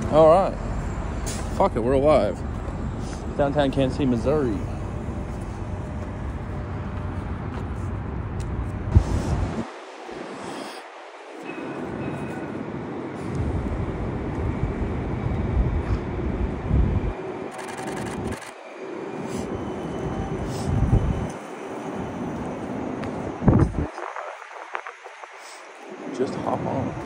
All right. Fuck it, we're alive. Downtown Kansas City, Missouri. Just hop on.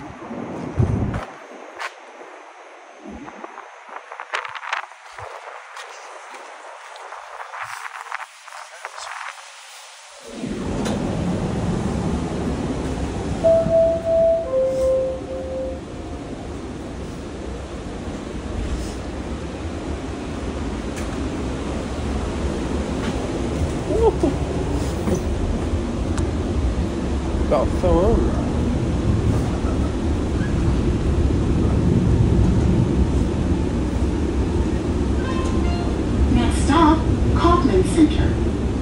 About fell over. Next stop, Kaufman Center.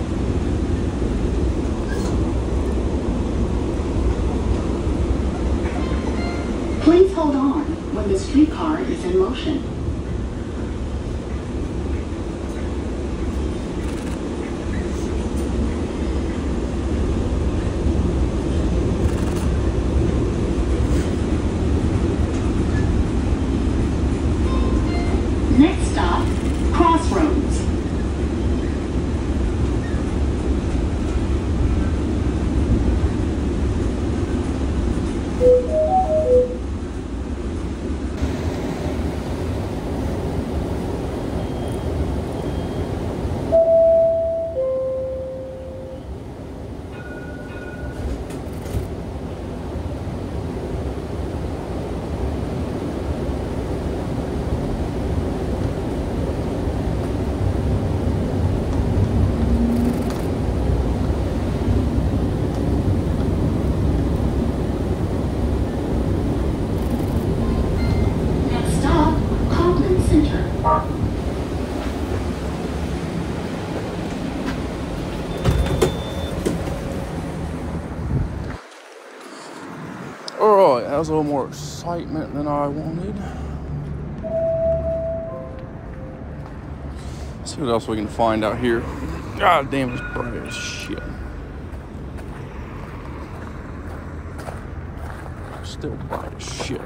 Please hold on when the streetcar is in motion. Next stop, Crossroads. Next stop, Kaufman Center. Alright, that was a little more excitement than I wanted. Let's see what else we can find out here. God damn, it's bright as shit. Still bright as shit.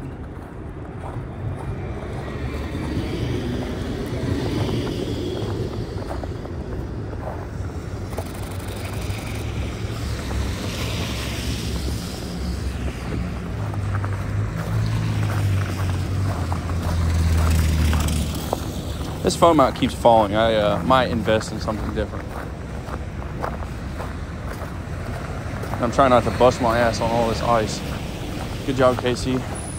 This foam out keeps falling. I might invest in something different. I'm trying not to bust my ass on all this ice. Good job, Casey.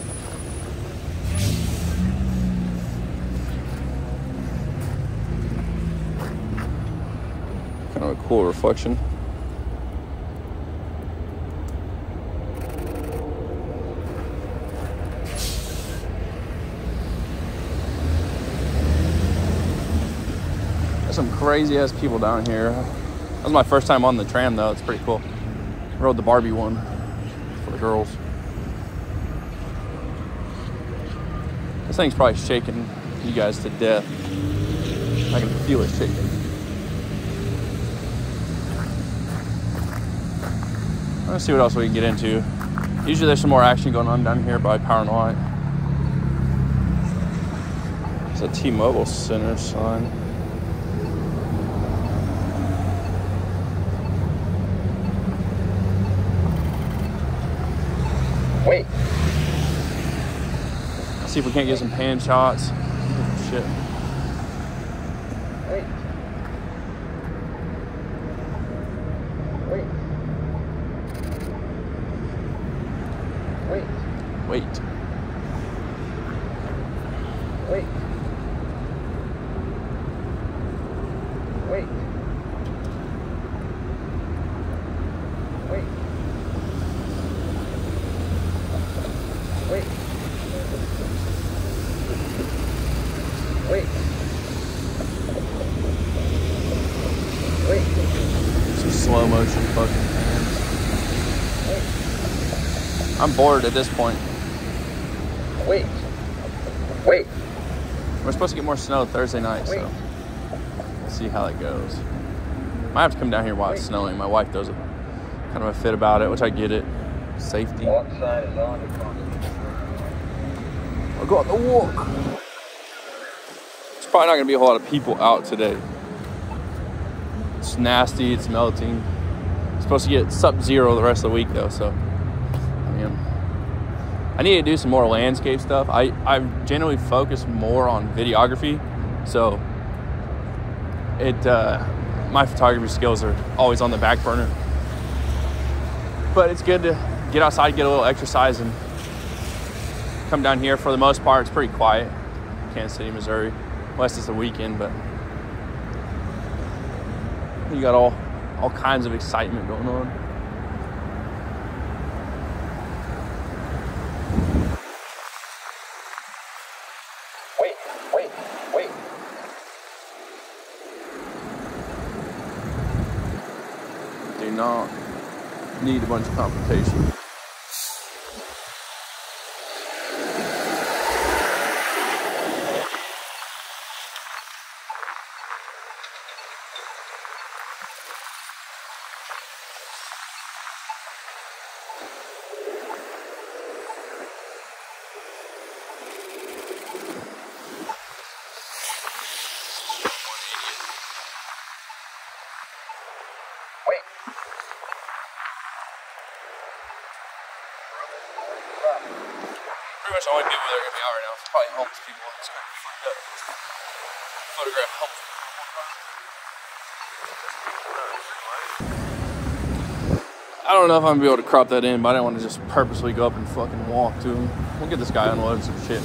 Kind of a cool reflection. Some crazy ass people down here. That was my first time on the tram though. It's pretty cool. I rode the Barbie one for the girls. This thing's probably shaking you guys to death. I can feel it shaking. Let's see what else we can get into. Usually there's some more action going on down here by Power and Light. It's a T-Mobile Center sign. Wait. Let's see if we can't get some pan shots. Shit. Wait. Wait. Wait. Wait. Wait. Wait. Wait. Wait. Wait. Wait. Some slow motion fucking hands. I'm bored at this point. Wait. Wait. We're supposed to get more snow Thursday night, so we'll see how that goes. Might have to come down here while it's snowing. My wife does a kind of a fit about it, which I get it. Safety. Walk sign is on. I got the walk. It's probably not going to be a whole lot of people out today. It's nasty. It's melting. It's supposed to get sub-zero the rest of the week, though, so I need to do some more landscape stuff. I generally focus more on videography, so my photography skills are always on the back burner. But it's good to get outside, get a little exercise, and come down here. For the most part, it's pretty quiet. Kansas City, Missouri, unless it's the weekend, but you got all kinds of excitement going on. Wait. Do not need a bunch of confrontation. Pretty much the only people that are going to be out right now is probably homeless people. It's kind of fucked up. Photograph homeless. I don't know if I'm going to be able to crop that in, but I didn't want to just purposely go up and fucking walk to him. We'll get this guy unloaded some shit.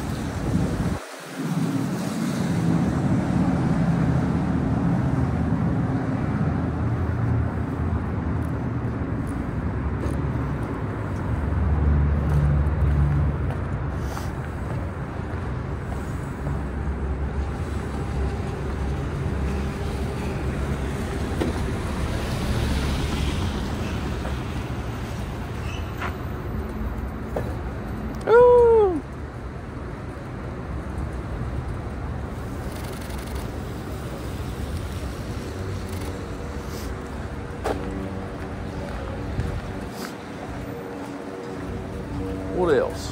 What else?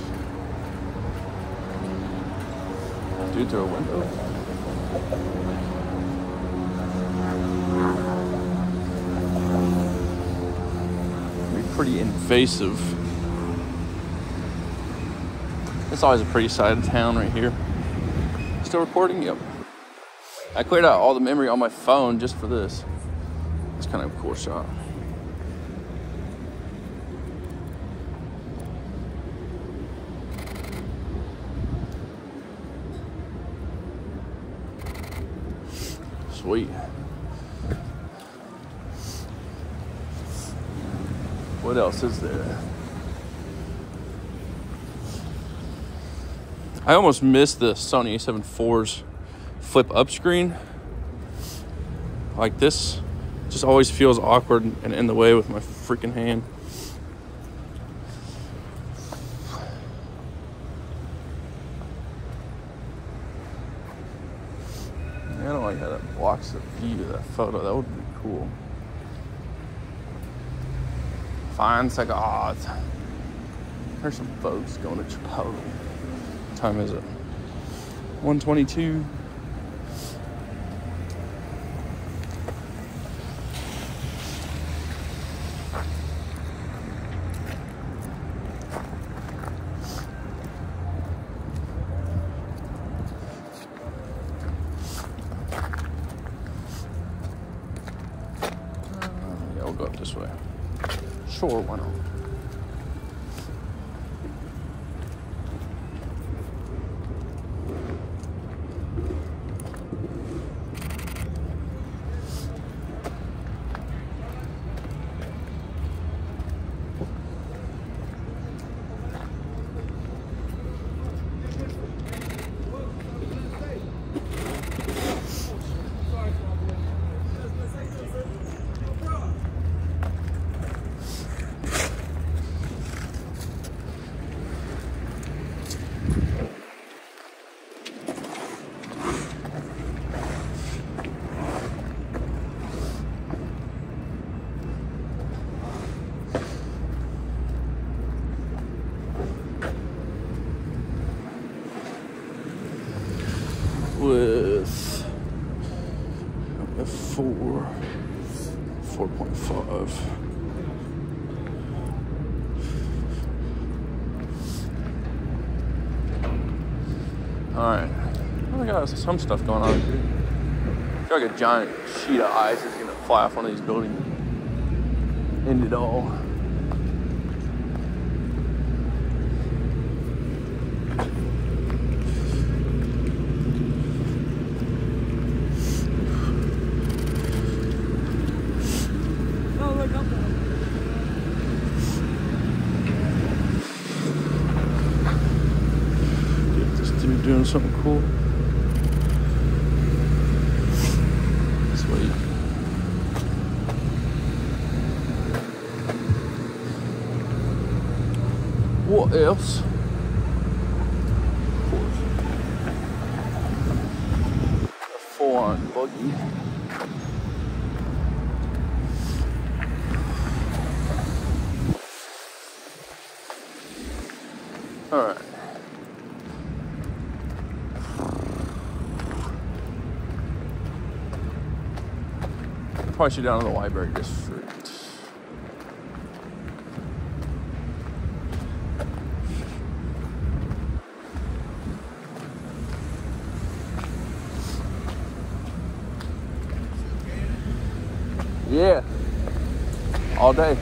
Dude through a window. Be pretty invasive. It's always a pretty side of town right here. Still recording? Yep. I cleared out all the memory on my phone just for this. It's kind of a cool shot. Sweet. What else is there? I almost missed the Sony a7 IV's flip up screen. Like this just always feels awkward and in the way with my freaking hand. I don't like how that blocks the view of that photo. That would be cool. Fine cigars. There's some folks going to Chipotle. What time is it? 1:22. Yeah, we'll go up this way. Sure, why not? 4.5. Alright. Well, I got some stuff going on here. I feel like a giant sheet of ice is gonna fly off one of these buildings. End it all. Doing something cool. Sweet. What else? Of course. A full-on buggy. All right. Probably should down to the library district. Yeah. All day.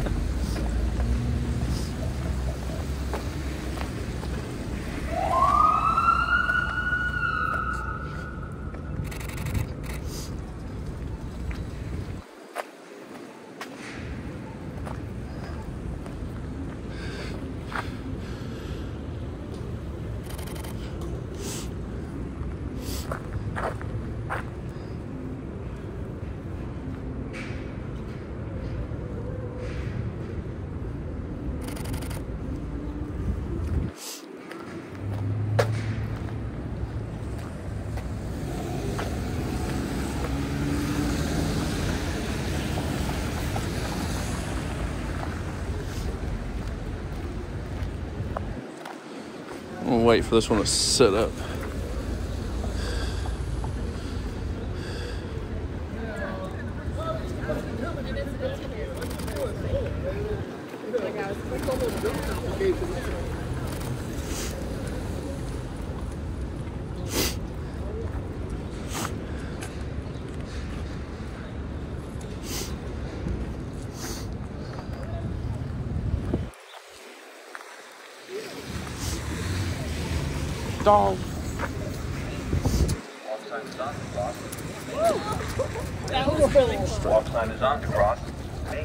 I'm gonna wait for this one to set up. Dog. Walk sign is on to cross. That was really cool. Walk sign is on to cross. Hey.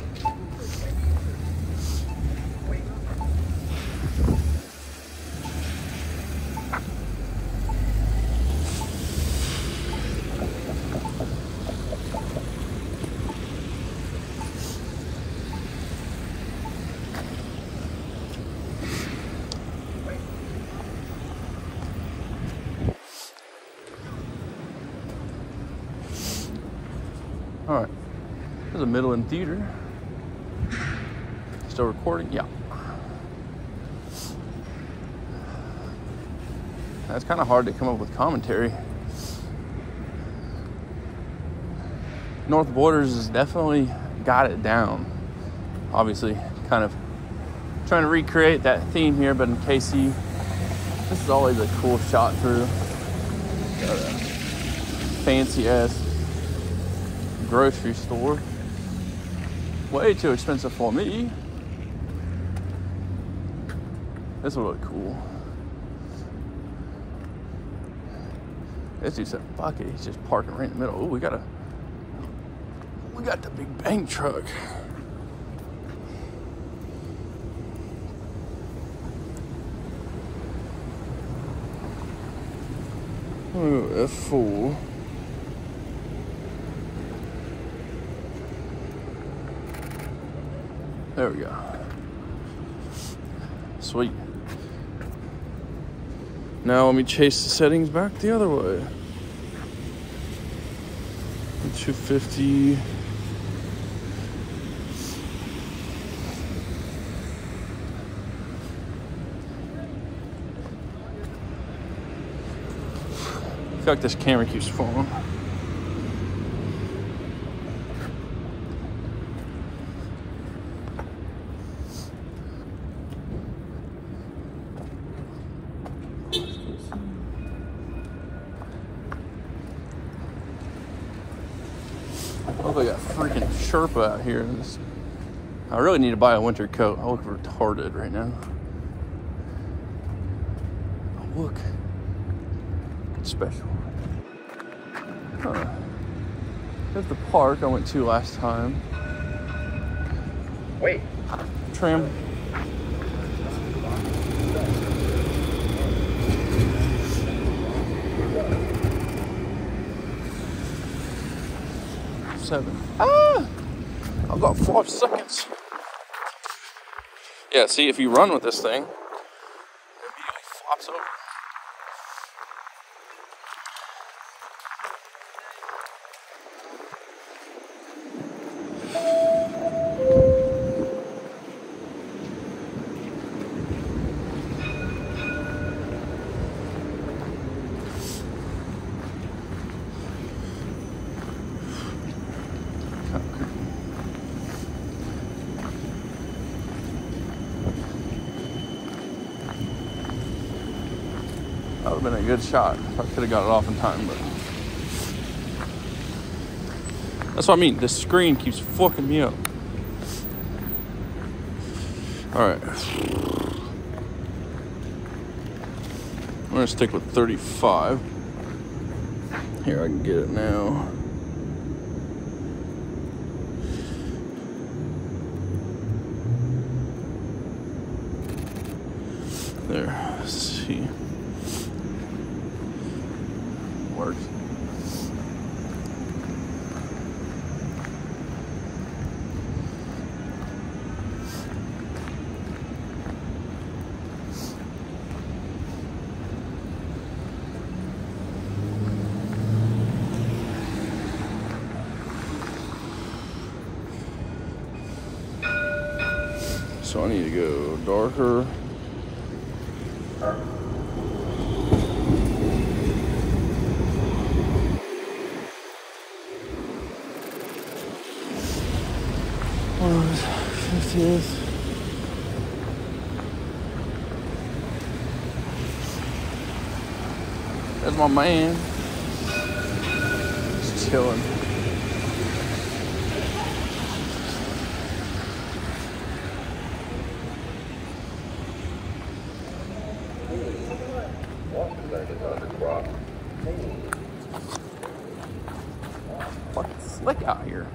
All right, there's a Midland Theater. Still recording? Yeah. It's kind of hard to come up with commentary. North Borders has definitely got it down. Obviously, kind of trying to recreate that theme here, but in KC, this is always a cool shot through. Got a fancy ass grocery store. Way too expensive for me. This will look cool. This dude said, fuck it, he's just parking right in the middle. Oh, we got the big bank truck. Oh, F4. There we go. Sweet. Now let me chase the settings back the other way. 250. I feel like this camera keeps falling. look like a freaking Sherpa out here. I really need to buy a winter coat. I look retarded right now. Oh, look. It's special. Huh. There's the park I went to last time. Wait. Tram. I've got 5 seconds. Yeah, see, if you run with this thing, it immediately flops over. That would have been a good shot if I could have got it off in time, but that's what I mean. This screen keeps fucking me up. All right. I'm gonna stick with 35. Here, I can get it now. There, let's see. Works. So I need to go darker. What 50th? That's my man. Just chilling. Fucking slick out here.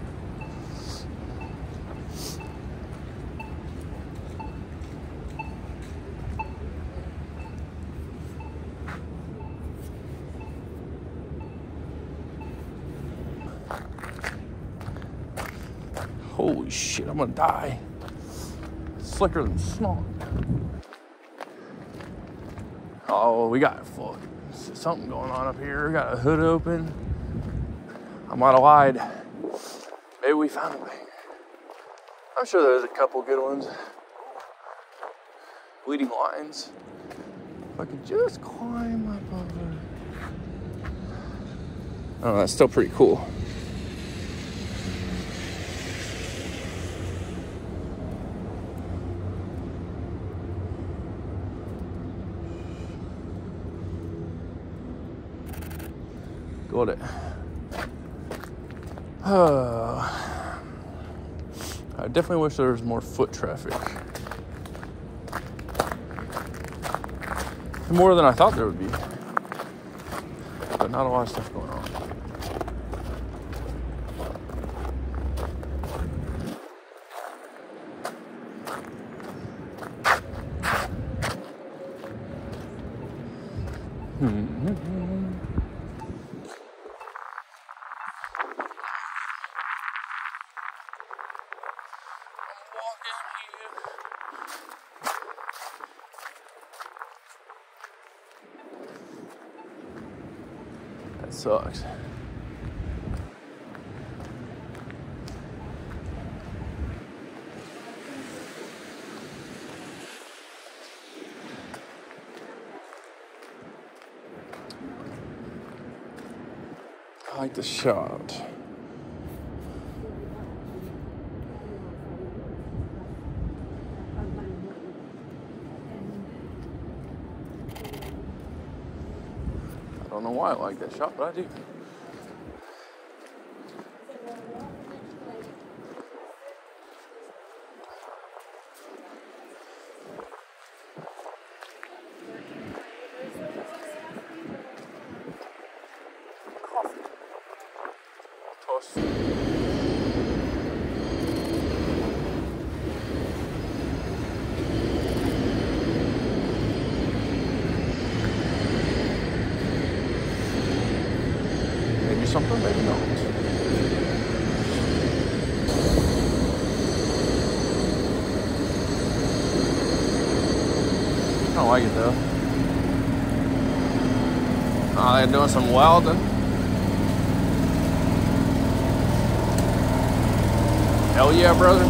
Holy shit, I'm gonna die. Slicker than snot. Oh, we got something going on up here. We got a hood open. I might have lied. Maybe we found a banger. I'm sure there's a couple good ones. Bleeding lines. If I could just climb up over. Oh, that's still pretty cool. Got it. I definitely wish there was more foot traffic. More than I thought there would be. But not a lot of stuff going on. That sucks. I like the shot. I don't know why I like that shot, but I do. almost. Maybe something, maybe not. I don't like it though. Oh, they're doing some welding. Hell yeah, brother.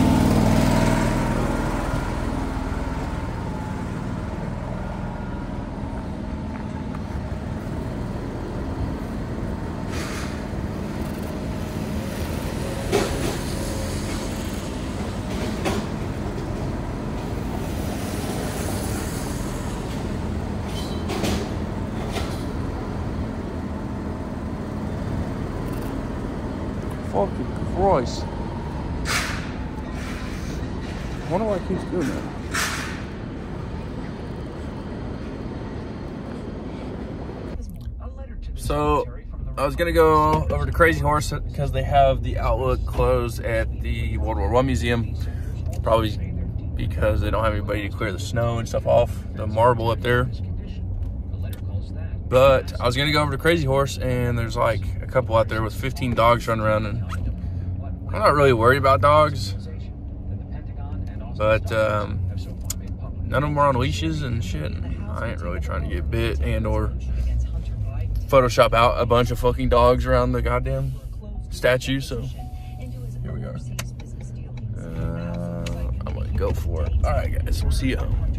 Fucking Christ. I wonder why it keeps doing that. So, I was gonna go over to Crazy Horse because they have the Outlook closed at the World War I Museum. Probably because they don't have anybody to clear the snow and stuff off the marble up there. But I was gonna go over to Crazy Horse, and there's like a couple out there with 15 dogs running around, and I'm not really worried about dogs, but none of them are on leashes and shit. I ain't really trying to get bit and or Photoshop out a bunch of fucking dogs around the goddamn statue. So here we are. I'm gonna go for it. All right, guys, we'll see you.